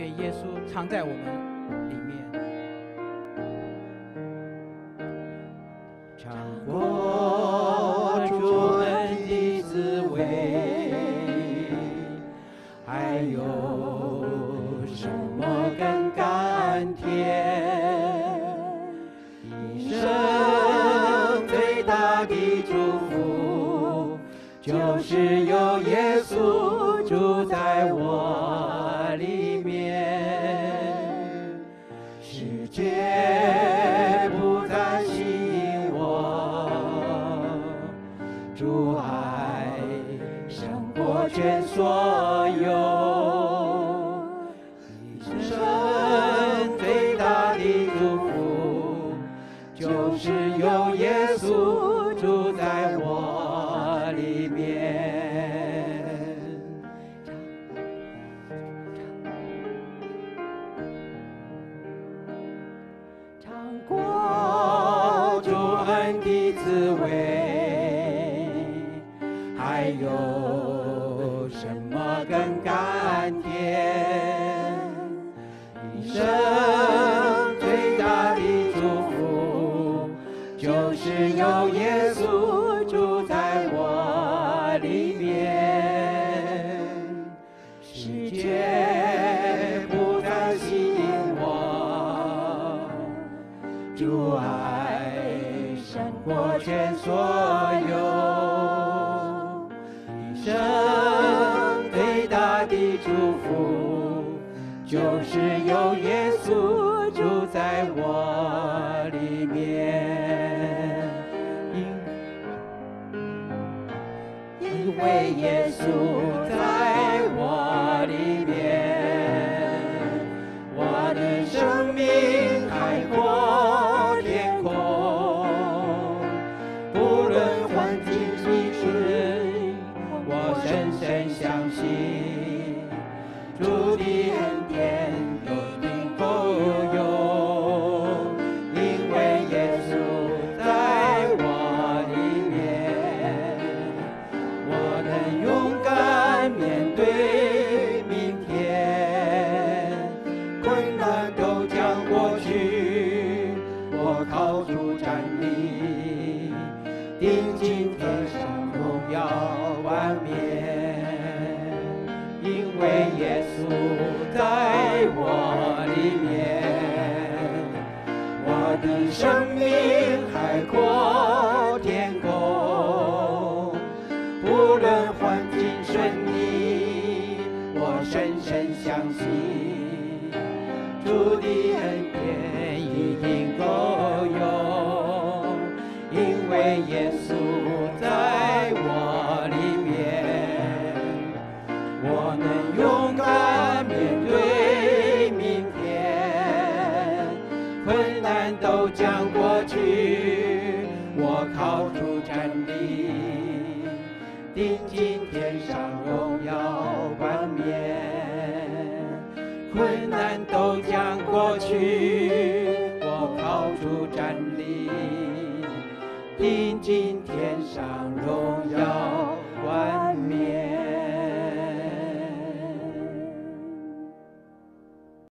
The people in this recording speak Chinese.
愿耶稣常在我们里面。 尝过主恩的滋味，还有什么更甘甜？一生最大的祝福，就是有耶稣住在我里面，世界不再吸引我，主爱胜过全所有，一生最大的祝福，就是有耶稣住在我里面。尝过主恩的滋味，还有什么更甘甜？一生最大的祝福，就是有耶稣住在我里面，世界不再吸引我，主爱胜过全所有，一生最大的祝福，就是有耶稣住在我里面。因为耶稣在我里面，我的生命海阔天空，不论环境几时，我深深相信主的恩典一定够用，因为耶稣在我里面，我能勇敢面对明天，困难都将过去，我靠主站立，定睛天上荣耀冠冕，因为耶稣在我里面，我的生命海阔天空，不论环境顺利，我深深相信主的恩典一定够用，因为耶稣在我里面，我能勇敢面对明天，困难都将过去，我靠主站立，定睛天上荣耀冠冕，困难都将过去，我靠主站立，定睛天上荣耀